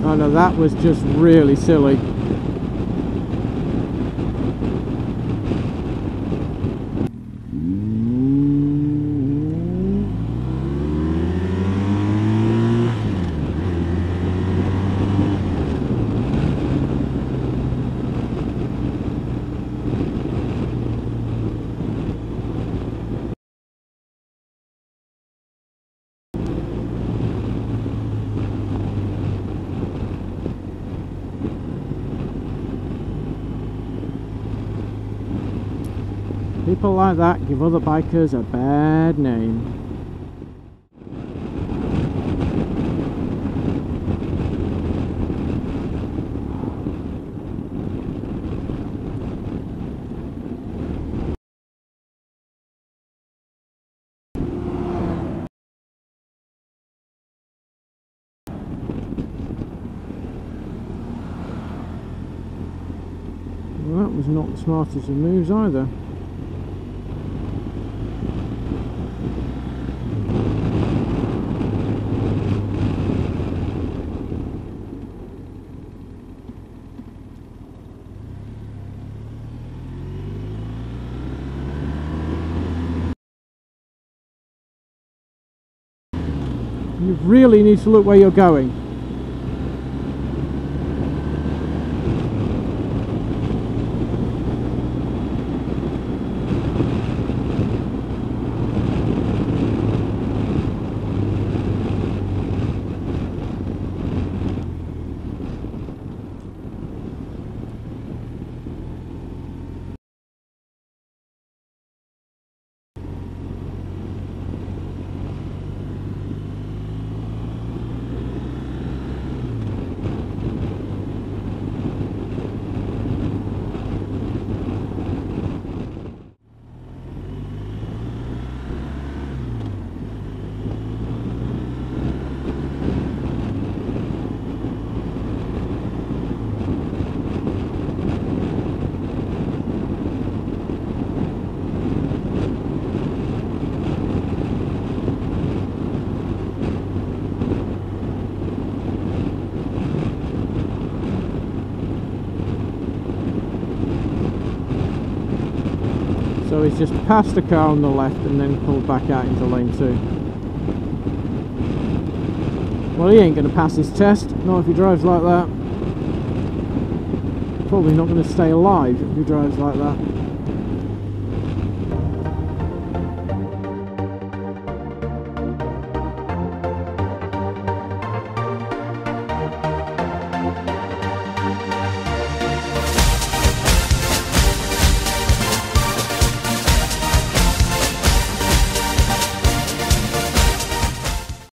Oh no, that was just really silly. People like that give other bikers a bad name. Well, that was not the smartest of moves either. You really need to look where you're going. So he's just passed a car on the left and then pulled back out into lane 2. Well, he ain't going to pass his test, not if he drives like that. Probably not going to stay alive if he drives like that.